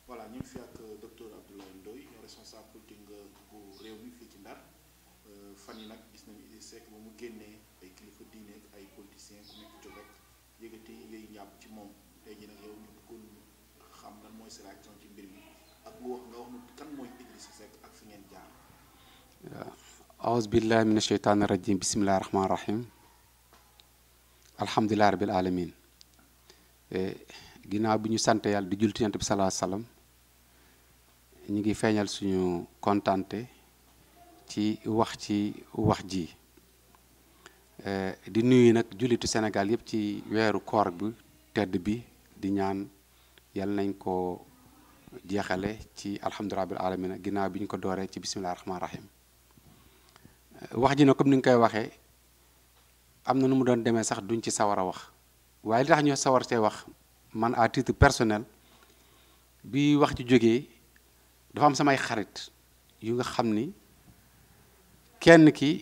voilà ñu ngi fi ak docteur Abdoulaye Ndoye responsable politique bu réew mi fii ci Ndar fan yi nag gis nañu Idrissa Seck ba mu génnee ay kilifa diine ak ay politiciens ku nekk jóg rek yëgati yooyu ñàpp ci moom tey jii nag yow ñu bëggoon xam lan mooy sa réaction ci mbir mi ak bu wax nga wax nu kan mooy Idrissa Seck ak fi ngeen jaar. aouzu billahi min asheytaani rajim bismillahi rahmaani rahim alhamdulilahi rabil alamin ginnaaw bi ñu sant yàlla di julli ci Yonent bi salaa salaam ñu ngi feeñal suñu kontante ci wax ji di nuyu nag jullitu Sénégal yëpp ci weeru koor bi tedd bi di ñaan yàlla nañ ko jeexale ci alhamdulilah rabbil alamin ginnaaw bi ñu ko dooree ci bisimilah rahmaani rahim wax ji nag comme ni nga koy waxee am na nu mu doon demee sax duñ ci sawar a wax waaye li tax ñoo sawar see wax man à titre personnel bi wax ci jógee dafa am samay xarit yu nga xam ni kenn ki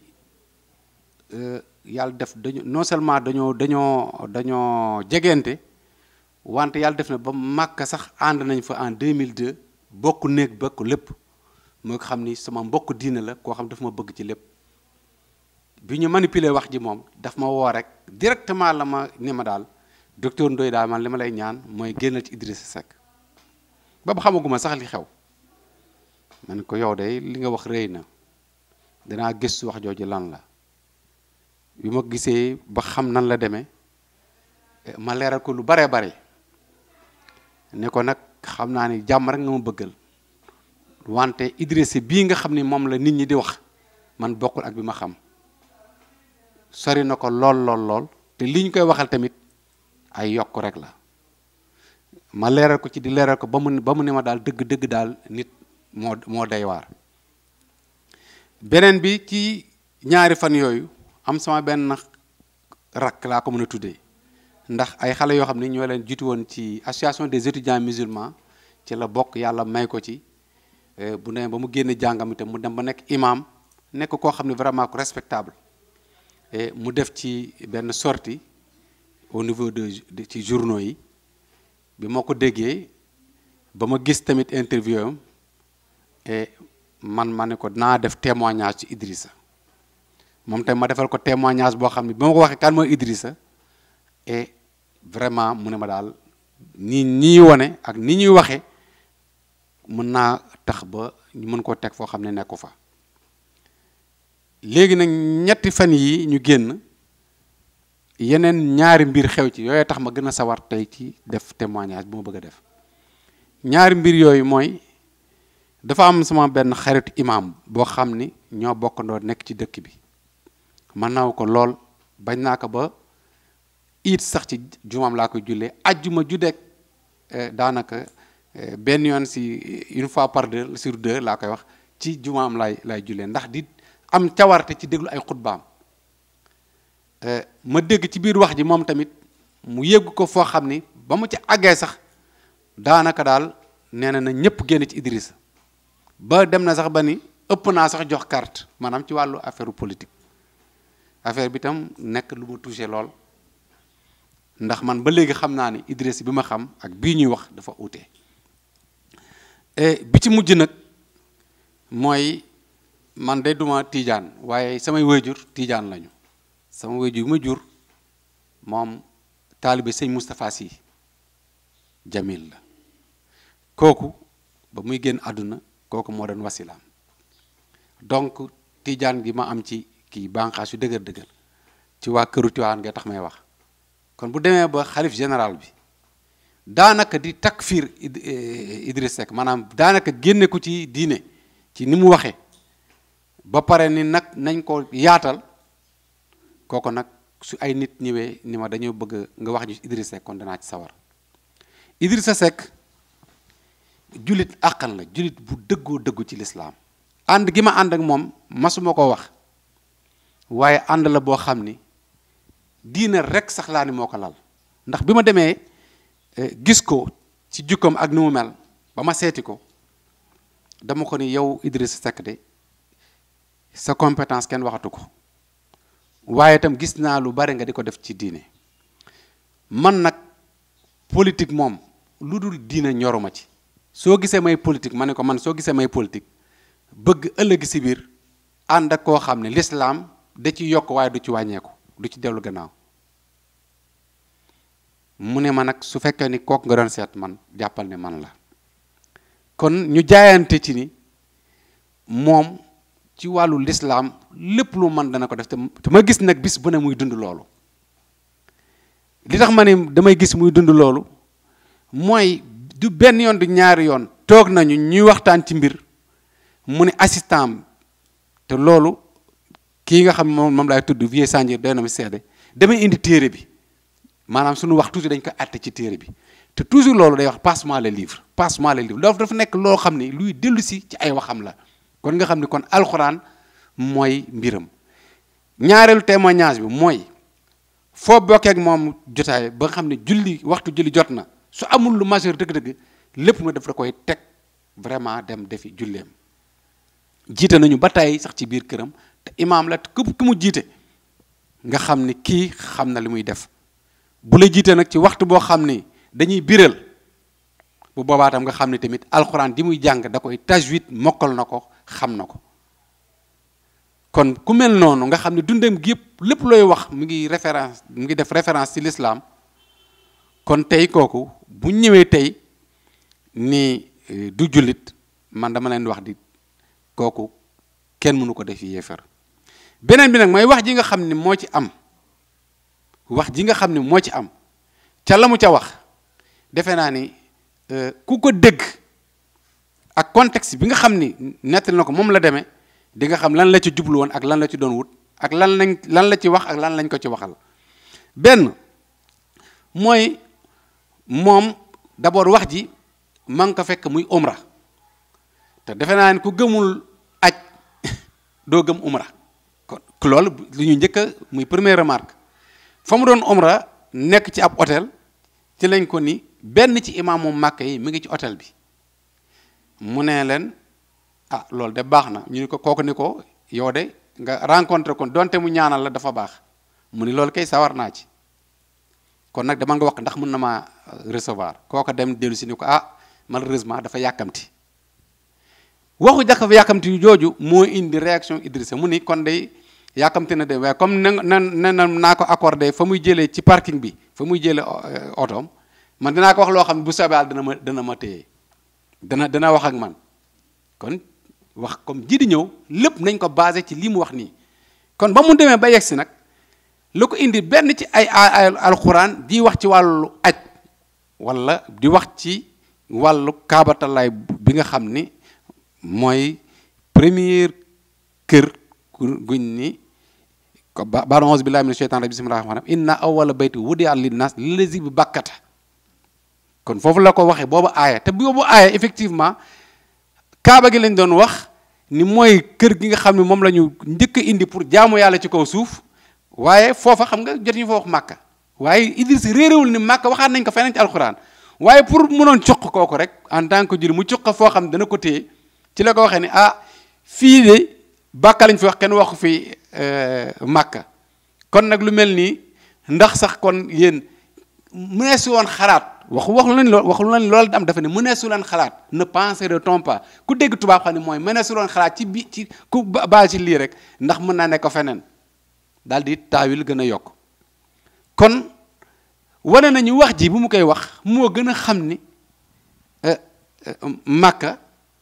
yàlla def dañu non seulement dañoo jegente wante yàlla def na ba Màkka sax ànd nañ fa en 2002 bokk néeg bokk lépp moo ko xam ni sama mbokk diine la koo xam dafa ma bëgg ci lépp bi ñu manipuler wax ji moom daf ma woo rek directement la ma ni ma daal docteur Ndoye daal man li ma lay ñaan mooy génnal ci Idrissa Seck ba xamaguma sax li xew man ko yow de li nga wax rëy na dinaa gëstu wax jooju lan la bi ma gisee ba xam nan la demee ma leeral ko lu baree bare ne ko nag xam naa ni jàmm rek nga ma bëggal wante Idrissa bii nga xam ni moom la nit ñi di wax man bokkul ak bi ma xam sori na ko lool te li ñu koy waxal tamit ay yokk rek la ma leeral ko ci di leeral ko ba mu ne ma daal dëgg daal nit moo day waar. beneen bi ci ñaari fan yooyu am sama benn rakk laa ko mën a tuddee ndax ay xale yoo xam ne ñoo leen jiitu woon ci association des étudiants musulmans ci la bokk yàlla may ko ci bu ne ba mu génn jàngam itam mu dem ba nekk imam nekk koo xam ne vraiment ku respectable mu def ci benn sortie au niveau ci journaux yi bi ma ko déggee ba ma gis tamit interview am ma ne ko naa def témoignage ci Idrissa moom tamit ma defal ko témoignage boo xam ne ba ma ko waxee kan mooy Idrissa et vraiment mu ne ma daal ñii wane ak ni ñuy waxee mën naa tax ba ñu mën koo teg foo xam ne nekku fa léegi nag ñetti fan yi ñu génn yeneen ñaari mbir xew ci yooyu tax ma gën a sawar tey ci def témoignage bu ma bëgg a def ñaari mbir yooyu mooy dafa am sama benn xaritu imam boo xam ni ñoo bokkandoo nekk ci dëkk bi man naaw ko lool bañ naa ko ba it sax ci jumaam laa koy jullee ajjuma juddeeg daanaka benn yoon si une fois par deux sur deux laa koy wax ci jumaam lay jullee ndax di am cawarte ci déglu ay xutbaam ma dégg ci biir wax ji moom tamit mu yégg ko foo xam ni ba mu ci àggee sax daanaka daal nee na ñëpp génn ci Idrissa ba dem na sax ba ni ëpp naa sax jox carte maanaam ci wàllu affaire politique affaire bi tam nekk lu ma touché lool ndax man ba léegi xam naa ni Idrissa bi ma xam ak bii ñuy wax dafa ute bi ci mujj nag mooy man de duma tiijaan waaye samay waajur tiijaan lañu sama waajur bi ma jur moom taalibe sëñ Moustapha Sy Jamil la kooku ba muy génn àdduna kooku moo doon wasilaam donc tiijaan gi ma am ci kii bànqaas yu dëgër ci waa këru Tiwaawan ngay tax may wax kon bu demee ba xalif général bi daanaka di takfir Idrissa Seck maanaam daanaka génne ko ci diine ci ni mu waxee ba pare ni nag nañ ko yaatal kooku nag su ay nit ñëwee ni ma dañoo bëgg nga wax ñu Idrissa Seck kon danaa ci sawar Idrissa Seck jullit àqan la jullit bu dëggu ci lislaam ànd gi ma ànd ak moom masuma ko wax waaye ànd la boo xam ni diine rek sax laa ni moo ko lal ndax bi ma demee gis ko ci jukkoom ak ni mu mel ba ma seeti ko dama ko ni yow Idrissa Seck de sa compétence kenn waxatu ko waaye itam gis naa lu bari nga di ko def ci diine man nag politique moom lu dul diine ñoruma ci soo gisee may politique ma ne ko man soo gisee may politique bëgg ëllëg si biir ànd ak koo xam ne l'islam da ci yokk waaye du ci wàññeeku du ci dellu gannaaw mu ne ma nag su fekkee ni kooku nga doon seet man jàppal ne man la kon ñu jaayante ci ni moom ci wàllu l'islam lépp lu man dana ko def te ma gis nag bis bu ne muy dund loolu li tax ma ne damay gis muy dund loolu mooy du benn yoon du ñaari yoon toog nañu ñuy waxtaan ci mbir mu ne assistant te loolu kii nga xam moom laay tudd Vieux Sandier doy na mi seede damay indi téere bi maanaam suñu wax toujours dañ ko àtte ci téere bi te toujours loolu day wax passe-moi le livre loolu dafa nekk loo xam ne luy dellu si ci ay waxam la kon nga xam ne kon alxuraan mooy mbiram ñaareelu témoignage bi mooy foo bokkee ak moom jotaay ba nga xam ne waxtu julli jot na su amul lu majeur dëgg-dëgg lépp nga def da koy teg vraiment dem defi julleem jiite nañu ba tey sax ci biir këram te imaam la képp ku mu jiite nga xam ni kii xam na li muy def bu la jiite nag ci waxtu boo xam ni dañuy biral bu boobaa tam nga xam ne tamit alxuraan di muy jàng da koy tajwid mokkal na ko xam na ko kon ku mel noonu nga xam ne dundam gi yëpp lépp looy wax mu ngi def référence ci l'islam kon tey kooku bu ñëwee tey ni du jullit man dama leen wax di kooku kenn mënu ko def yéefar beneen bi nag mooy wax ji nga xam ne moo ci am ca la mu ca wax defe naa ni ku ko dégg ak contexte bi nga xam ni nettali na ko moom la demee di nga xam lan la ci jublu woon ak lan la ci doon wut ak lan la ci wax ak lan lañ ko ci waxal benn mooy moom d'abord wax ji ma ngi ko fekk muy umra te defe naa ni ku gëmul aj doo gëm umra kon loolu lu ñu njëkk a muy première remarque fa mu doon umra nekk ci ab hôtel ci lañ ko ni benn ci imaamu Màkka yi mi ngi ci hôtel bi mu ne leen ah loolu de baax na ñu ni ko kooku ni ko yow de nga rencontré kon donte mu ñaanal la dafa baax mu ni loolu kay sawar naa ci kon nag dama nga wax ndax mën na maa recevoir kooku dem dellu si ni ko ah malheureusement dafa yàkkamti waxu dafa yàkkamti jooju moo indi réaction Idrissa mu ni kon day yàkkamti na de waaye comme naa ko accordé fa muy jëlee ci parking bi fa muy jëlee otoom man dinaa ko wax loo xam ne bu soobee dana ma téye dana wax ak man kon wax comme ji di ñëw lépp nañ ko basé ci lii mu wax nii kon ba mu demee ba yegsi nag lu ko indi benn ci ay alxuraan di wax ci wàllu aj wala di wax ci wàllu kaabatalaay bi nga xam ni mooy première kër guñ ni ba'da a'uuzu billaahi mina shaytaani rajiim bismillaahi rahmaani rahiim inna awwala bayti wudi'a linnaas lazi bi Bakkata kon foofu la ko waxee boobu aaya te boobu aaya effectivement kaaba gi lañ doon wax ni mooy kër gi nga xam ne moom la ñu njëkk a indi pour jaamu yàlla ci kaw suuf waaye foofa xam nga jot ñu fa wax Màkka waaye Idriss réeréwul ni Màkka waxaat nañ ko feneen ci alxuraan waaye pour mënoon cuq kooku rek en tant que jullit mu cuq foo xam dana ko téye ci la ko waxee ni ah fii de Bàkka lañ fi wax kenn waxu fi Màkka kon nag lu mel nii ndax sax kon yéen mëneesu woon xalaat waxu lañ loolu am dafa ne mëneesu leen xalaat ne penserait-on pas ku dégg tubaab xam ne mooy mëneesu leen xalaat ci ku baa ci lii rek ndax mën naa nekk ko feneen daal di taawil gën a yokk kon wane nañu wax ji bu mu koy wax moo gën a xam ni Màkka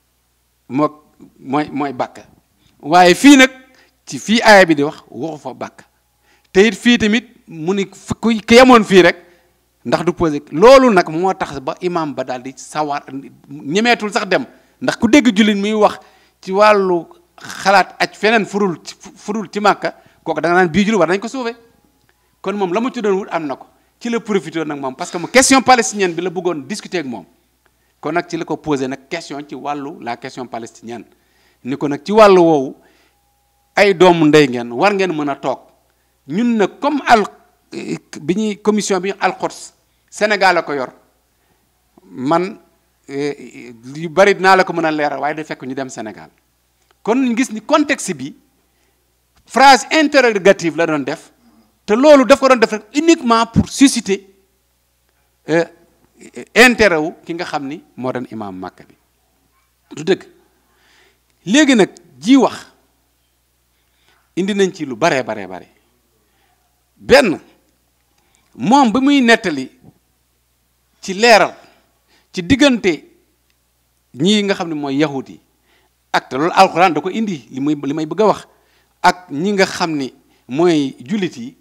mooy Bàkka waaye fii nag ci fii aaya bi di wax waxu fa Bàkka te it fii tamit mu ni ku yemoon fii rek ndax du posé loolu nag moo tax ba imam ba daal di sawar ñemeetul sax dem ndax ku dégg jullit muy wax ci wàllu xalaat aj feneen furul ci Màkka kooku da nga naan bii jullit war nañ ko sauver kon moom la mu ci doon wut am na ko ci la profité nag moom parce que mu question palestinienne bi la bëggoon discuter ak moom kon nag ci la ko posé nag question ci wàllu la question palestinienne ni ko nag ci wàllu woowu ay doomu ndey ngeen war ngeen mën a toog ñun nag comme bi ñuy commission bi Al-Quds Sénégal la ko yor man yu bari dinaa la ko mën a leeral waaye da fekk ñu dem Sénégal kon ñu gis ni contexte bi phrase interrogative la doon def te loolu daf ko doon def rek uniquement pour susciter intérêt wu ki nga xam ni moo doon imaam Màkka bi du dëgg. léegi nag ji wax indi nañ ci lu baree bare benn moom bi muy nettali ci leeral ci diggante ñii nga xam ne mooy yahut yi ak te loolu alxuraan da ko indi li may bëgg a wax ak ñi nga xam ni mooy jullit yi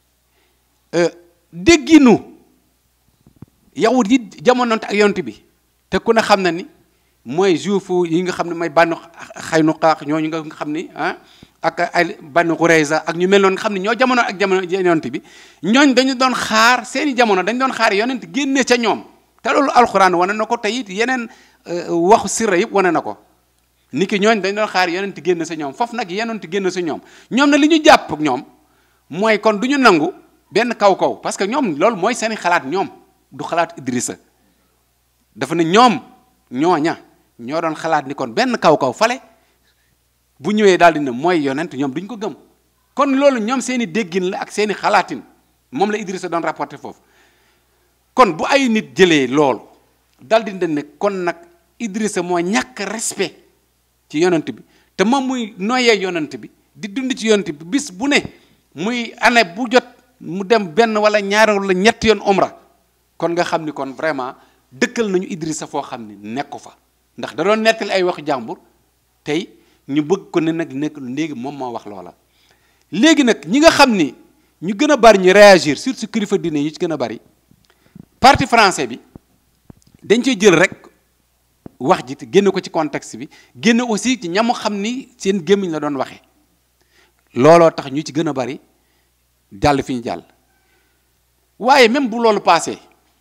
dégginu yahut yi jamonoonte ak yonent bi te ku ne xam na ni mooy juif yi nga xam ne mooy Banu Xaynuqa ñooñu nga xam ni ak ay Banu Qurayza ak ñu mel noonu nga xam ne ñoo jamono ak jamono yonent bi ñooñ dañu doon xaar seeni jamono dañu doon xaar yonent génne ca ñoom te loolu alxuraan wane na ko te it yeneen waxu sirra yëpp wane na ko ni ki ñooñ dañu doon xaar yonent génn sa ñoom foofu nag yonent génn sa ñoom na li ñu jàpp ak ñoom mooy kon du ñu nangu benn kaw parce que ñoom loolu mooy seeni xalaat ñoom du xalaat Idrissa dafa ne ñoom ñooña ñoo doon xalaat ni kon benn kaw fale bu ñëwee daal di ne mooy yonent ñoom duñ ko gëm kon loolu ñoom seeni déggin la ak seeni xalaatin moom la Idrissa doon rapporté foofu kon bu ay nit jëlee loolu daal di ne kon nag Idrissa moo ñàkk respect ci yonent bi te moom muy noyee yonent bi di dund ci yonent bi bis bu ne muy année bu jot mu dem benn wala ñaar wala ñett yoon umra kon nga xam ni kon vraiment dëkkal nañu Idrissa foo xam ni nekku fa ndax da doon nettali ay waxu jàmbur tey ñu bëgg ko ne nag nekk léegi moom moo wax loola. léegi nag ñi nga xam ni ñu gën a bari ñu réagir surtout kilifa diine yi ci gën a bari parti français bi dañ cee jël rek wax ji te génne ko ci contexte bi génne aussi ci ñamu xam ni seen gémmiñ la doon waxee looloo tax ñu ci gën a bari jàll fi ñu jàll. waaye même bu loolu passé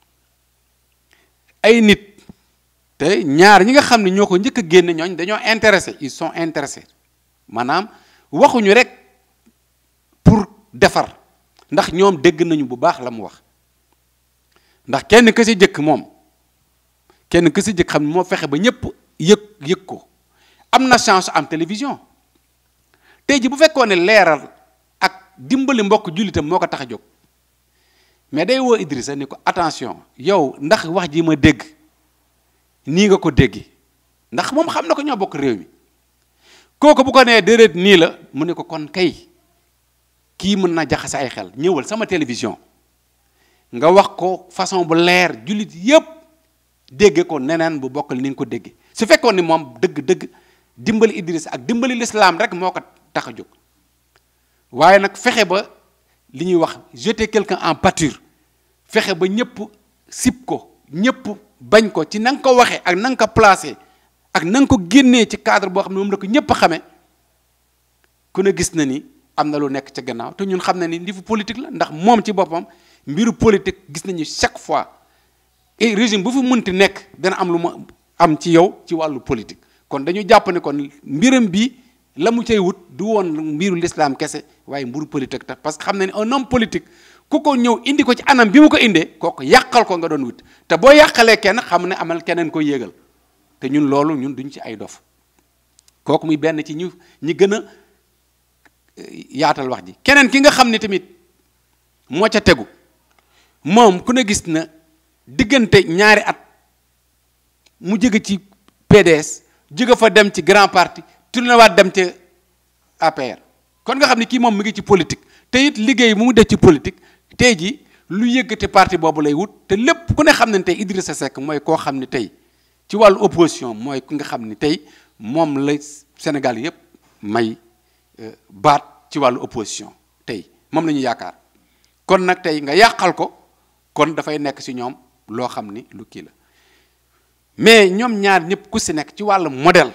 ay nit. te ñaar ñi nga xam ne ñoo ko njëkk a génne ñooñ dañoo intéressé ils sont intéressés maanaam waxuñu rek pour defar ndax ñoom dégg nañu bu baax la mu wax ndax kenn ku si jëkk xam ne moo fexe ba ñëpp yëg ko am na chance am télévision tey ji bu fekkoon ne leeral ak dimbali mbokk jullitam moo ko tax a jóg mais day woo Idrissa ni ko attention yow ndax wax ji ma dégg nii nga ko déggi ndax moom xam na ko ñoo bokk réew mi kooku bu ko nee déedéet nii la mu ne ko kon kay kii mën na jaxase ay xel ñëwal sama télévision nga wax ko façon bu leer jullit yépp dégge ko neneen bu bokkal ni nga ko dégge su fekkoon ni moom dëgg-dëgg dimbali Idrissa ak dimbali l'islam rek moo ko tax a jóg waaye nag fexe ba li ñuy wax jeter quelqu'un en pâture fexe ba ñëpp sib ko ñëpp bañ ko ci na nga ko waxee ak na nga ko placé ak na nga ko génnee ci cadre boo xam ne moom la ko ñëpp a xamee ku ne gis na ni am na lu nekk ca gannaaw te ñun xam na ni ndifu politique la ndax moom ci boppam mbiru politique gis nañu chaque fois et régime bu fi mënti nekk dana am lu mu am ci yow ci wàllu politique kon dañu jàpp ne kon mbiram bi la mu cay wut du woon mbiru l'islam kese waaye mbiru politique tax parce que xam na ni un homme politique ku ko ñëw indi ko ci anam bi mu ko indee kooku yàqal ko nga doon wut te boo yàqalee kenn xam ne amal keneen ko yéegal te ñun loolu ñun duñ ci ay dof kooku muy benn ci ñi gën a yaatal wax ji. keneen ki nga xam ne tamit moo ca tegu moom ku ne gis na diggante ñaari at mu jóge ci PDS jóge fa dem ci grand parti tourné waat dem ci APR kon nga xam ne kii moom mu ngi ci politique te it liggéey mu def ci politique. tey ji lu yëggate parti boobu lay wut te lépp ku ne xam ne tey Idrissa Seck mooy koo xam ne tey ci wàllu opposition mooy ku nga xam ne tey moom la Sénégal yëpp may baat ci wàllu opposition tey moom la ñu yaakaar kon nag tey nga yàqal ko kon dafay nekk ci ñoom loo xam ni lu kii la mais ñoom ñaar ñëpp ku si nekk ci wàllu modèle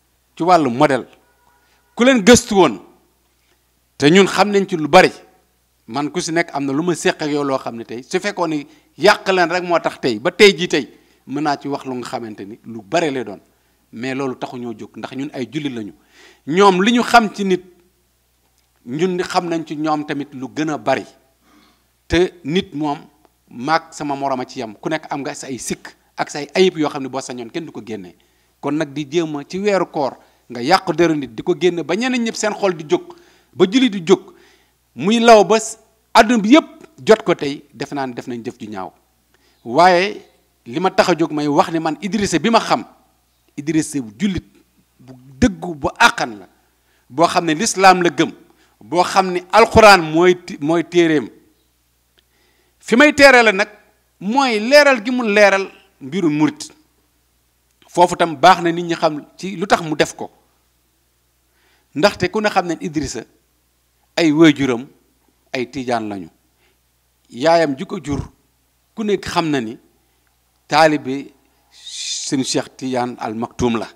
ku leen gëstu woon te ñun xam nañ ci lu bari man ku si nekk am na lu ma séq ak yow loo xam ne tey su fekkoon ni yàq leen rek moo tax tey ba tey jii tey mën naa ci wax lu nga xamante ni lu bare lay doon mais loolu taxu ñoo jóg ndax ñun ay jullit lañu ñoom li ñu xam ci nit ñun xam nañ ci ñoom tamit lu gën a bari te nit moom maag sama moroma ci yam ku nekk am nga sa ay sikk ak say ayib yoo xam ne boo sañoon kenn du ko génnee kon nag di jéem a ci weeru koor nga yàq deru nit di ko génne ba ñeneen ñëpp seen xol di jóg ba jullit di jóg muy law ba àdduna bi yëpp jot ko tey def naa ne def nañ jëf ju ñaaw waaye li ma tax a jóg may wax ni man Idrissa bi ma xam Idrissa bu jullit bu dëggu bu àqan la boo xam ne lislaam la gëm boo xam ni alxuraan mooy téeréem fi may teeree la nag mooy leeral gi mu leeral mbiru murit foofu tam baax na nit ñi xam ci lu tax mu def ko ndaxte ku ne xam ne Idrissa ay waajuram ay tiijaan lañu yaayam ji ko jur ku nekk xam na ni taalibe seen Cheikh Tidiane Al Maktoum la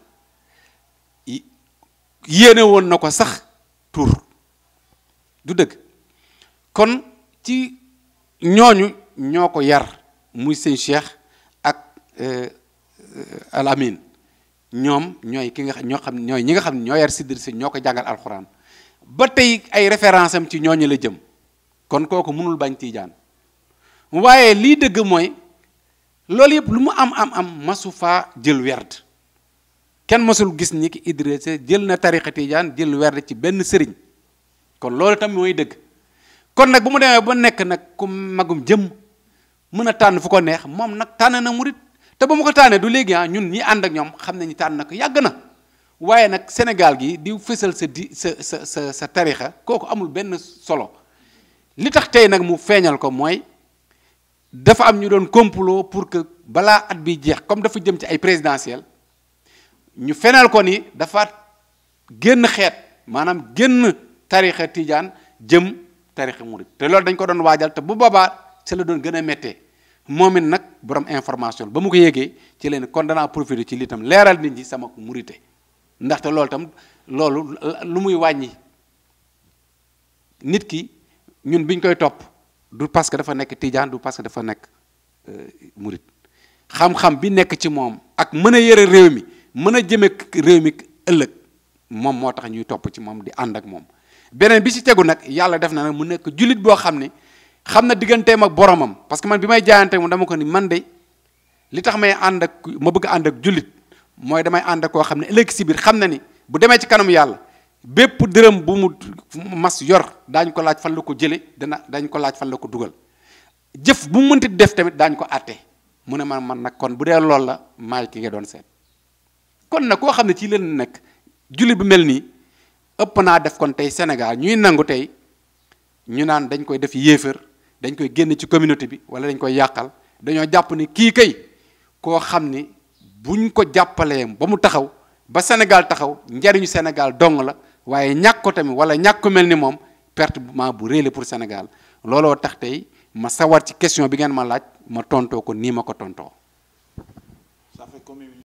yéene woon na ko sax tur du dëgg kon ci ñooñu ñoo ko yar muy seen Cheikh ak Al Amin ñoom ñooy ki nga ñoo xam ñooy ñi nga xam ne ñoo yar Idrissa ñoo ko jàngal alxuraan ba tey ay référence am ci ñooñu la jëm kon kooku mënul bañ tiijaan waaye lii dëgg mooy loolu yëpp lu mu am masu faa jël werd kenn masul gis ni ki Idrissa jël na tariqa tiijaan jël werd ci benn sëriñ kon loolu tam mooy dëgg kon nag bu mu demee ba nekk nag ku magum jëm mën a tànn fu ko neex moom nag tànn na murit te ba mu ko tànnee du léegi ñun ñi ànd ak ñoom xam nañu tànn na ko yàgg na waaye nag Sénégal gi di fësal sa tarixa kooku amul benn solo li tax tey nag mu feeñal ko mooy dafa am ñu doon complot pour que balaa at bi jeex comme dafa jëm ci ay présidentielles ñu fenal ko ni dafa génn xeet maanaam génn tarixa tijaan jëm tarixa murit te loolu dañ ko doon waajal te bu boobaa ci la doon gën a méttee moom it nag borom information ba mu ko yégee ci leen kon danaa profité ci lii tam leeral nit ñi sama murite ndaxte loolu tam loolu lu muy wàññi nit ki ñun biñ koy topp du parce que dafa nekk tijaan du parce que dafa nekk murit xam-xam bi nekk ci moom ak mën a yëre réew mi mën a jëme réew mi ëllëg moom moo tax ñuy topp ci moom di ànd ak moom beneen bi ci tegu nag yàlla def na nag mu nekk jullit boo xam ne xam na digganteem ak boromam parce que man bi may jaayante mu dama ko ni man de li tax may ànd ak ma bëgg ànd ak jullit mooy damay ànd ak koo xam ne ëllëg si biir xam na ni bu demee ci kanam yàlla bépp dërëm bu mu mas yor daañu ko laaj fan la ko jële dañ ko laaj fan la ko dugal jëf bu mu mënti def tamit daañu ko àtte mu ne man nag kon bu dee loolu la maay ki nga doon seet kon nag koo xam ne ci leen nekk jullit bu mel nii ëpp naa def kon tey Sénégal ñuy nangu tey ñu naan dañ koy def yéefar dañ koy génn ci communauté bi wala dañ koy yàqal dañoo jàpp ni kii kay koo xam ni buñ ko jàppalee ba mu taxaw ba Sénégal taxaw njariñu Sénégal dong la waaye ñàkk ko tamit wala ñàkk ko mel ni moom pertement bu réy la pour Sénégal looloo tax tey ma sawar ci question bi ngeen ma laaj ma tontoo ko nii ma ko tontoo.